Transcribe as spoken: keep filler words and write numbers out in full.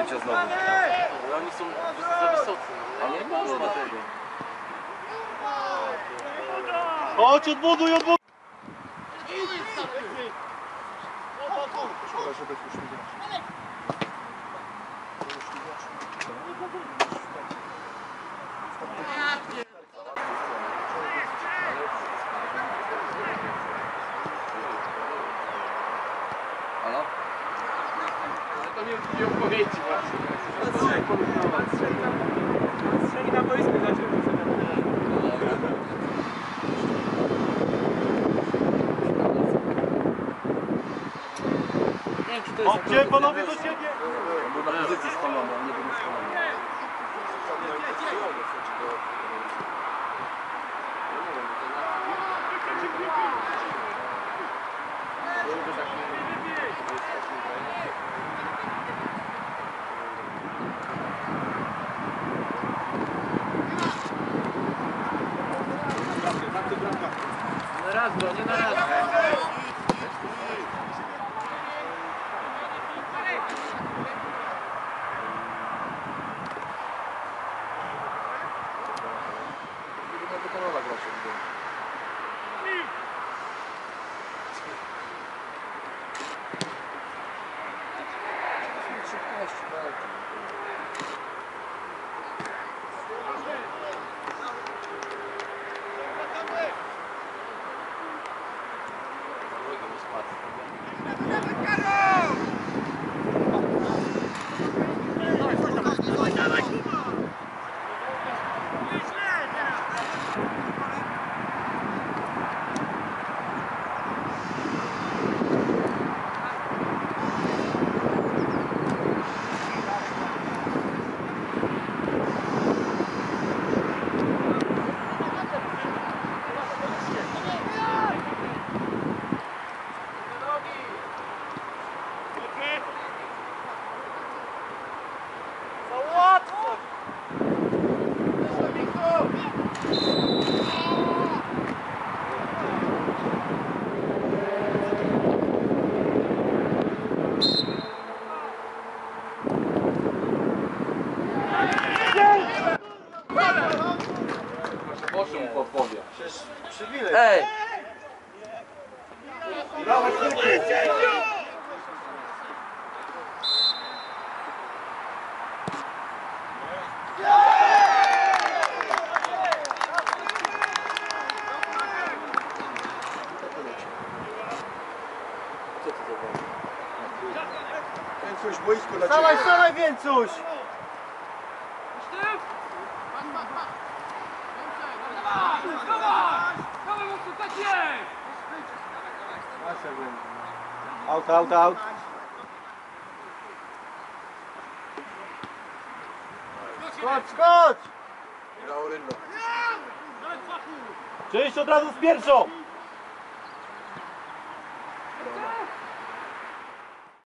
zdjęcia znowu. Ale oni są za wysocy. Ale nie można tego. Chodź, odbuduj, odbuduj! Szkoda, żeby już nie grać. Halo? Ale to nie, nie odpowiedzi właśnie. Strzeli na boisku, dlaczego to Chodźcie, panowie, do siebie! Był na pozycji spalony, a nie był spalony. Na raz, bro, nie na raz. Proszę mu podpowie. Ej! Dawaj, chwytu! Co ty zrobiłeś? Więcuś, boisko dla Stawaj, ciebie. stawaj, Więcuś! Out, out, out. Skocz, skocz! Laurynno. Część od razu z pierwszą!